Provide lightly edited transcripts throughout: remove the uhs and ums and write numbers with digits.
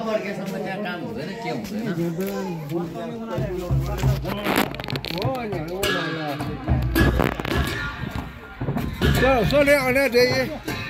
नफर्केसम्म त्यहाँ काम हुँदैन के हुँदैन सोले आने चाहिए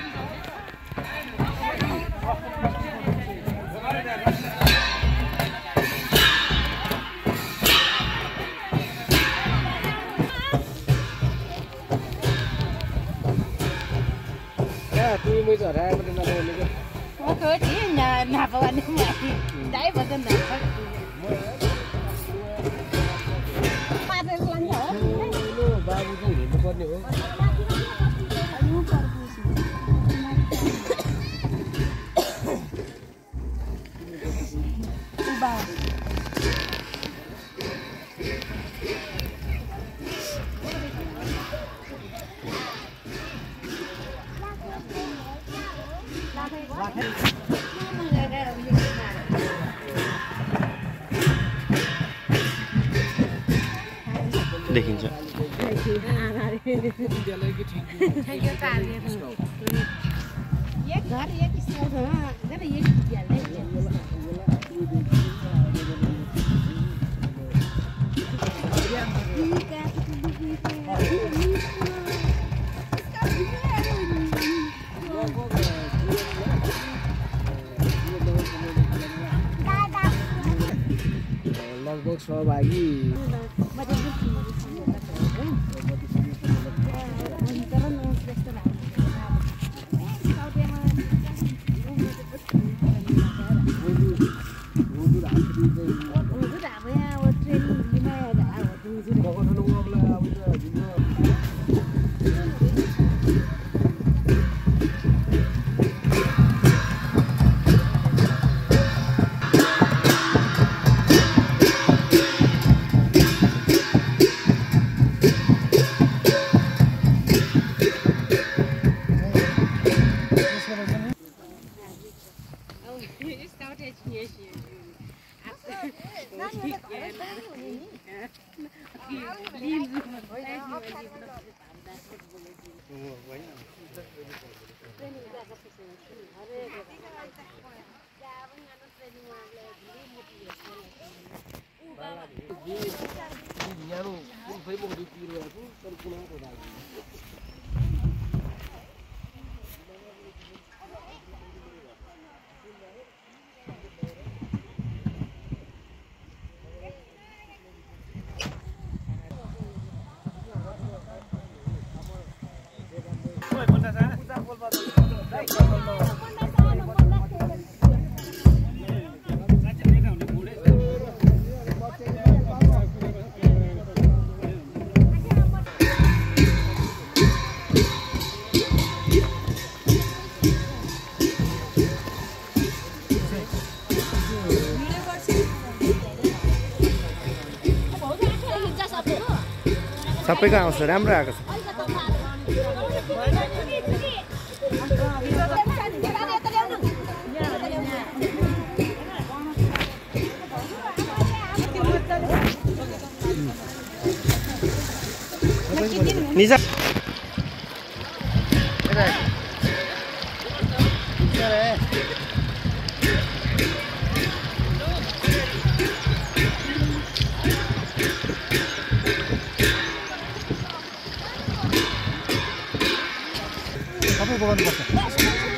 tôi mới trở ra bên này rồi. Có tí nhà nạp vào anh mà đáy vào trên này. Ba đây lăn nhỏ. Ba mươi tuổi một con nữa. Ba. देखिन्छ लगभग सहभागी सबैको आउँछ राम्रो आएको छ निजा सबै बोलाउनु पर्छ